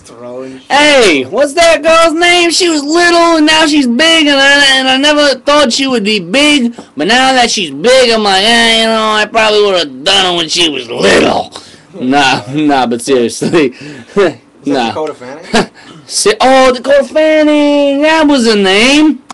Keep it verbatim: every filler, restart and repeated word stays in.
throwing shit. Hey, what's that girl's name? She was little and now she's big, and I, and I never thought she would be big, but now that she's big, I'm like, eh, you know, I probably would have done it when she was little. Nah, nah, but seriously. Is that nah. Dakota Fanning? Si- oh, Dakota Fanning! That was a name!